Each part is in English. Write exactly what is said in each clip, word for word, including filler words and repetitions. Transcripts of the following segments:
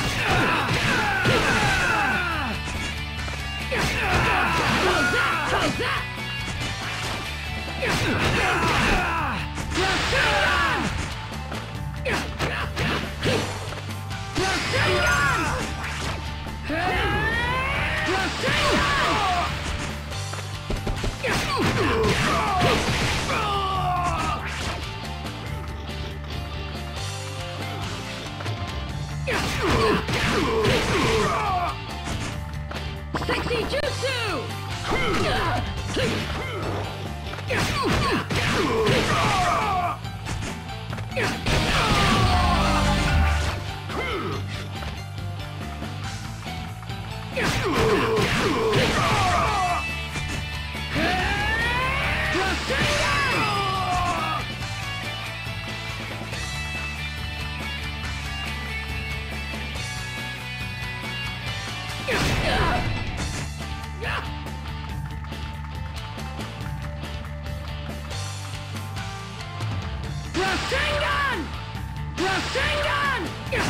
Sexy Jutsu! Rasengan! Rasengan!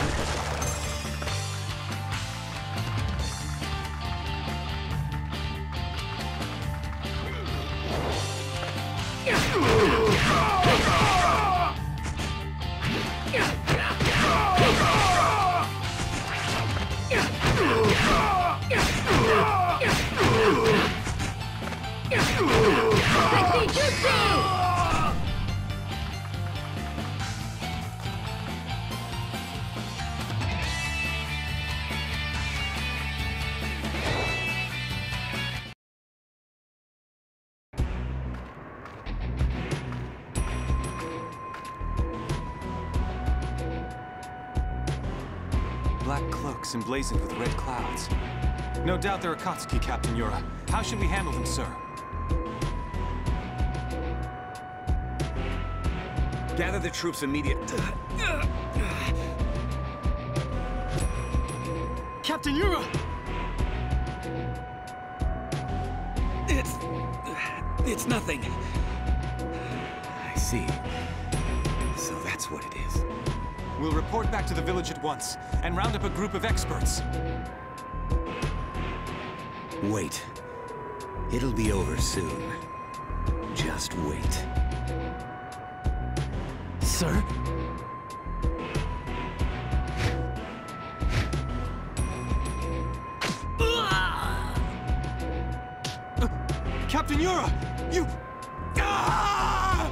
Sexy Jutsu! Black cloaks emblazoned with red clouds. No doubt they're Akatsuki, Captain Yura. How should we handle them, sir? Gather the troops immediately. Captain Yura! It's... it's nothing. I see. So that's what it is. We'll report back to the village at once, and round up a group of experts. Wait. It'll be over soon. Just wait. Sir? Uh, Captain Yura! You... Ah!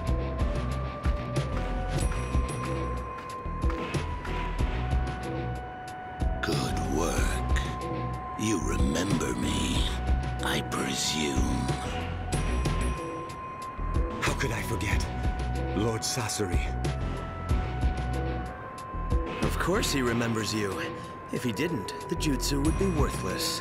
Good work. You remember me, I presume. How could I forget? Lord Sasori. Of course he remembers you. If he didn't, the jutsu would be worthless.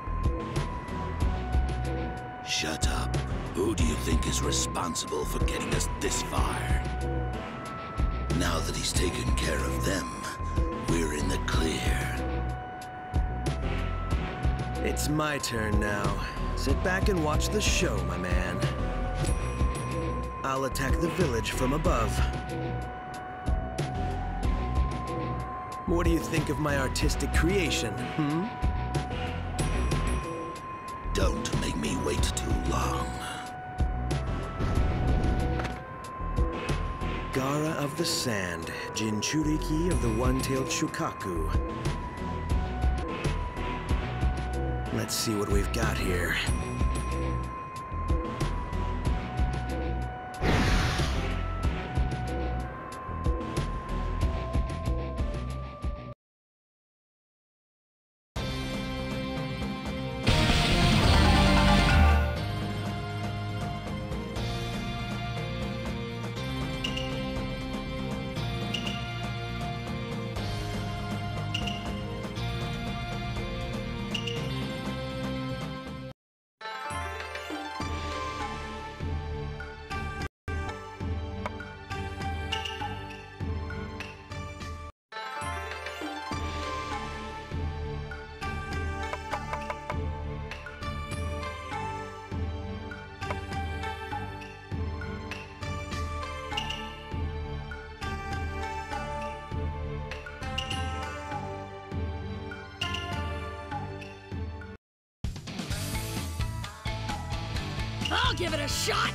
Shut up. Who do you think is responsible for getting us this far? Now that he's taken care of them, we're in the clear. It's my turn now. Sit back and watch the show, my man. I'll attack the village from above. What do you think of my artistic creation, hmm? Don't make me wait too long. Gaara of the Sand, Jinchuriki of the One-Tailed Shukaku. Let's see what we've got here. I'll give it a shot!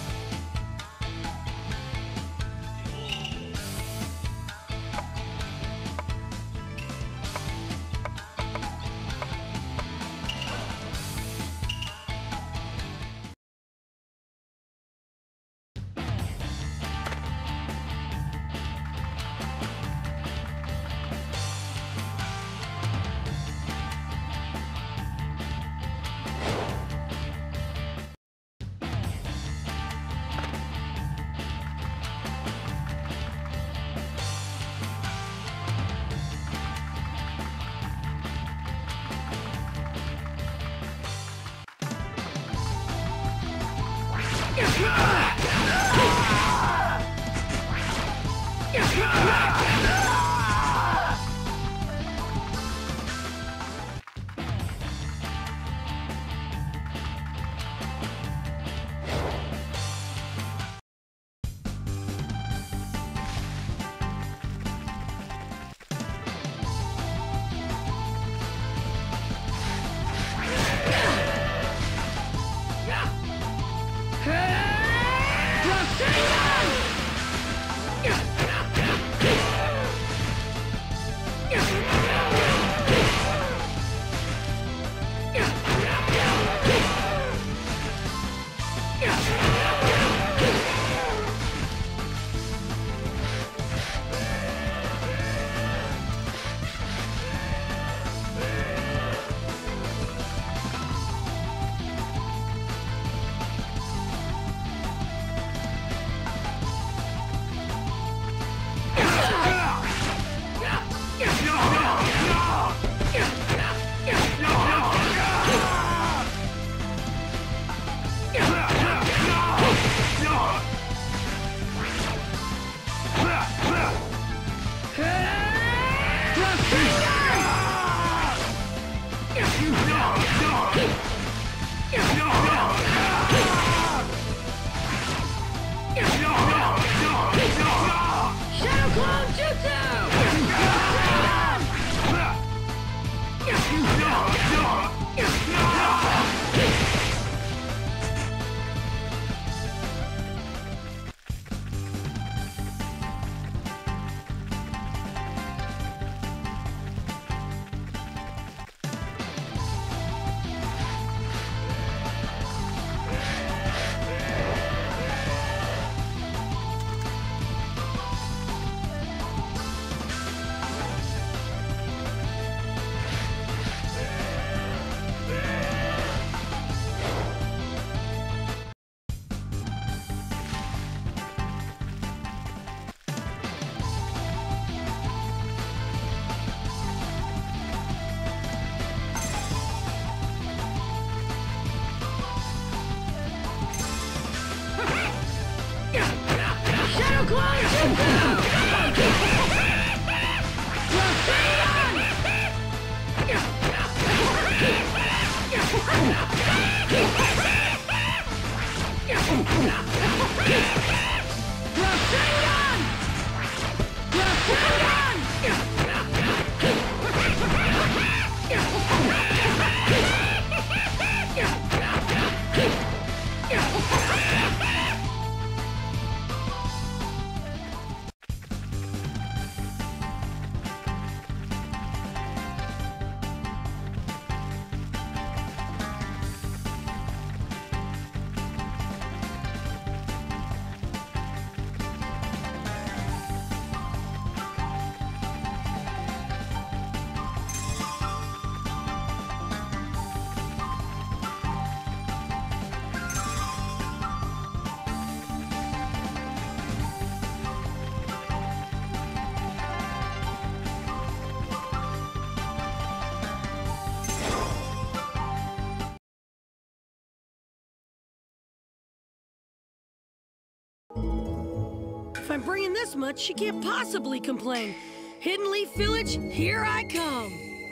If I'm bringing this much, she can't possibly complain. Hidden Leaf Village, here I come.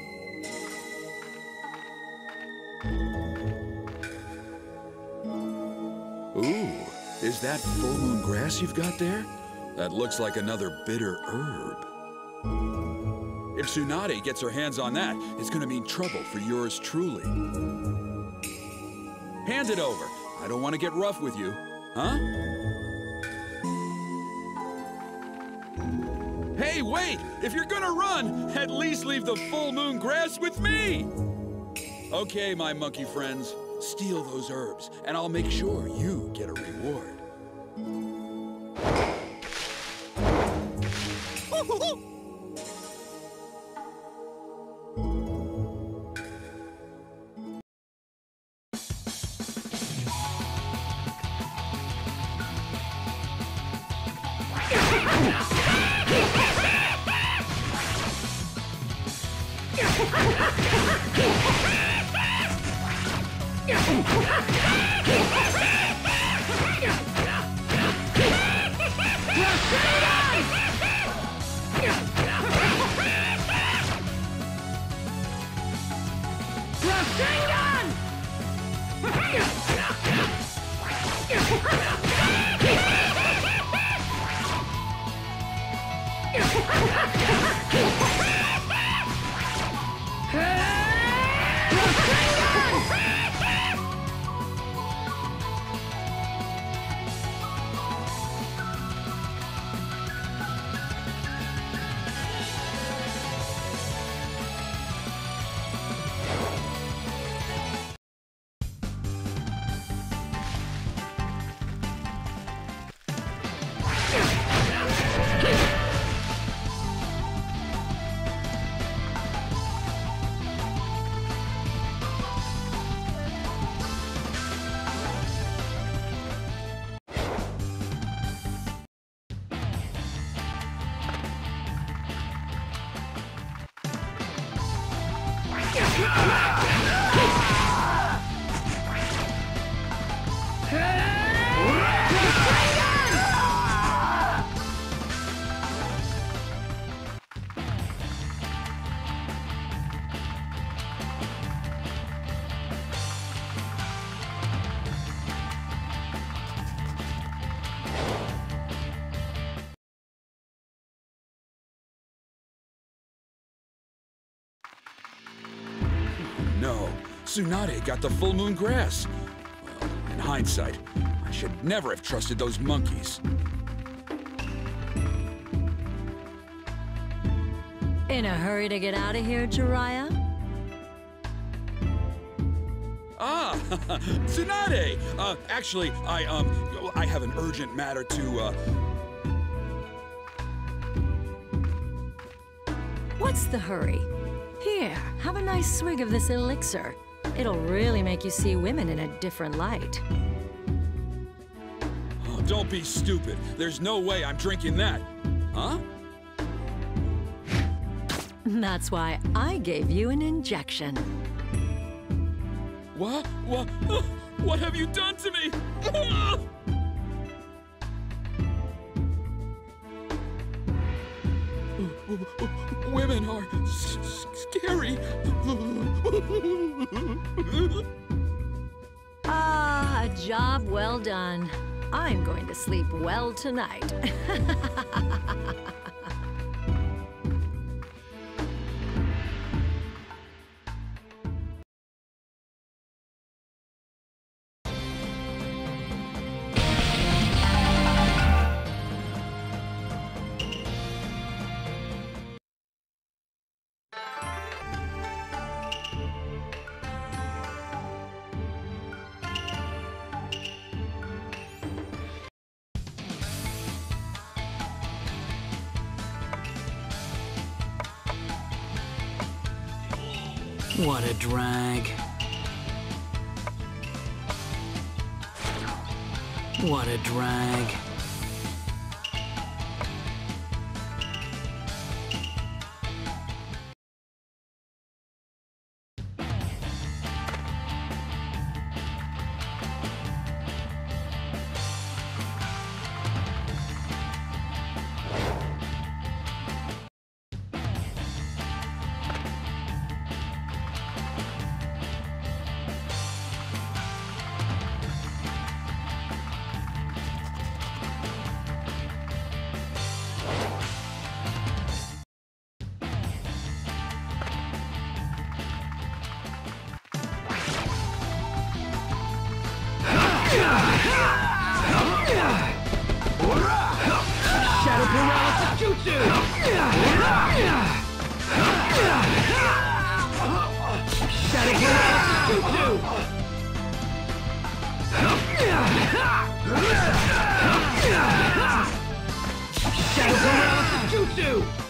Ooh, is that full moon grass you've got there? That looks like another bitter herb. If Tsunade gets her hands on that, it's gonna mean trouble for yours truly. Hand it over. I don't want to get rough with you, huh? Hey, wait! If you're gonna run, at least leave the full moon grass with me! Okay, my monkey friends, steal those herbs, and I'll make sure you get a reward. No, Tsunade got the full moon grass. Well, in hindsight, I should never have trusted those monkeys. In a hurry to get out of here, Jiraiya? Ah, Tsunade! Uh, actually, I, um, I have an urgent matter to, uh... What's the hurry? Here, have a nice swig of this elixir. It'll really make you see women in a different light. Oh, don't be stupid. There's no way I'm drinking that. Huh? That's why I gave you an injection. What? What? What have you done to me? Women are s scary. Ah, a job well done. I'm going to sleep well tonight. What a drag. What a drag. Shadow Paralysis Jutsu! Shadow Paralysis Jutsu! Shadow Paralysis Jutsu!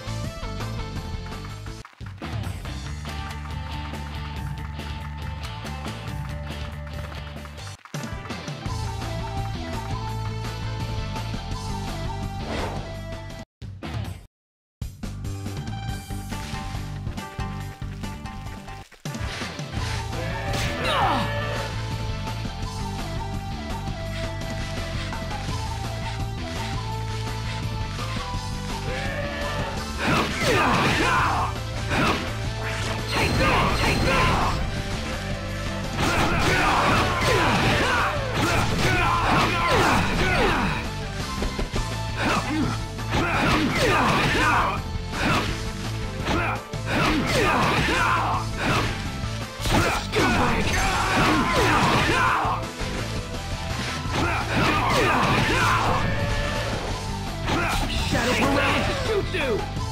Shadow Paralysis Jutsu!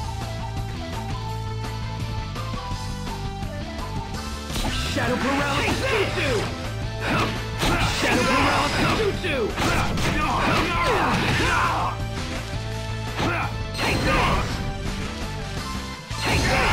Shadow Paralysis Jutsu! Shadow Paralysis Jutsu! Take this! Take this!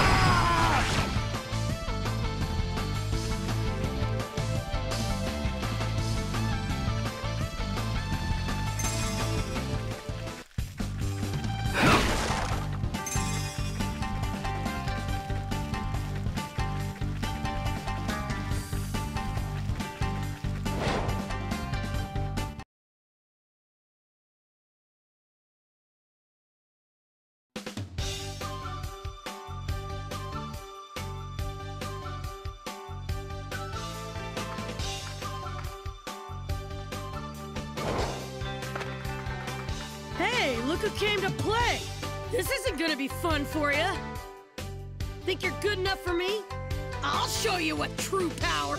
Hey, look who came to play! This isn't gonna be fun for you. Think you're good enough for me? I'll show you what true power...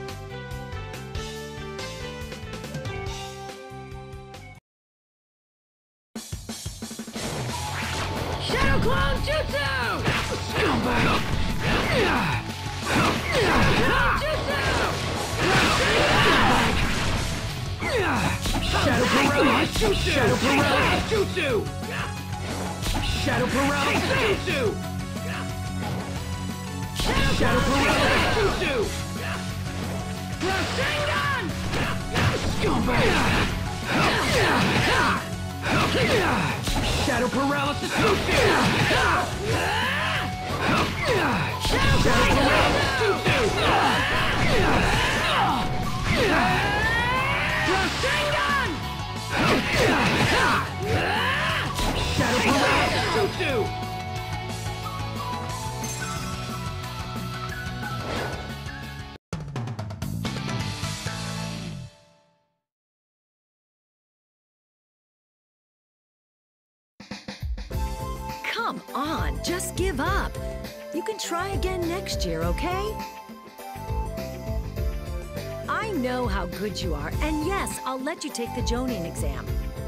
Shadow Clone Jutsu! Scumbag! Shadow Clone Jutsu! Shadow Paralysis Jutsu! Shadow Paralysis Jutsu! Shadow Paralysis Jutsu! Shadow Paralysis Jutsu! Rasengan! Scumbag! Shadow Paralysis Jutsu! Shadow Paralysis Jutsu! Rasengan! Shadow Paralysis Jutsu! Come on, just give up. You can try again next year, okay? I know how good you are, and yes, I'll let you take the Jonin exam.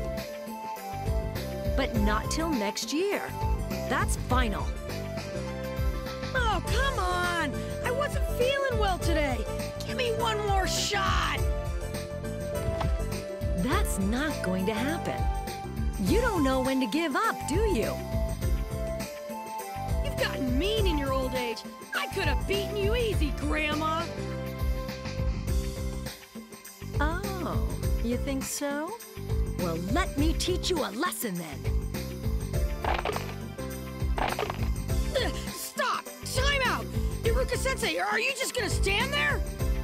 But not till next year. That's final. Oh, come on! I wasn't feeling well today. Give me one more shot! That's not going to happen. You don't know when to give up, do you? You've gotten mean in your old age. I could have beaten you easy, Grandma. Oh, you think so? Well, let me teach you a lesson then. Ugh, stop! Time out! Iruka-sensei, are you just gonna stand there?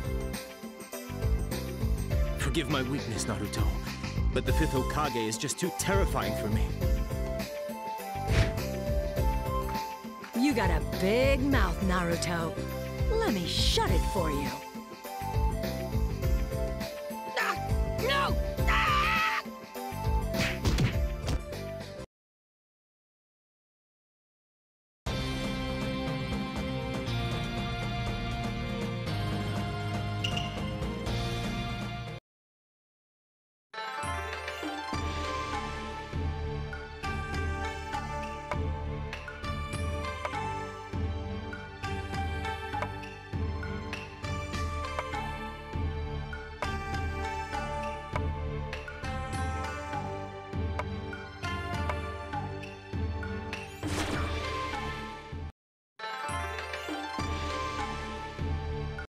Forgive my weakness, Naruto, but the fifth Hokage is just too terrifying for me. You got a big mouth, Naruto. Let me shut it for you.